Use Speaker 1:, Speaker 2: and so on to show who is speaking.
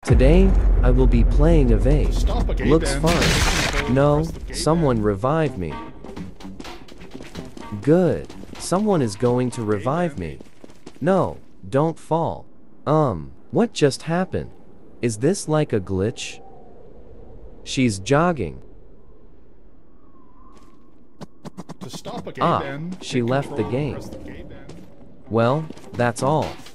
Speaker 1: Today, I will be playing Evade.
Speaker 2: Stop a game,
Speaker 1: Looks
Speaker 2: then.
Speaker 1: fun. No, someone revive me. Good. Someone is going to revive me. No, don't fall. What just happened? Is this like a glitch? She's jogging.
Speaker 2: To stop a game, then,
Speaker 1: She
Speaker 2: hit
Speaker 1: left the
Speaker 2: control,
Speaker 1: game.
Speaker 2: press the game, then.
Speaker 1: Well, that's all.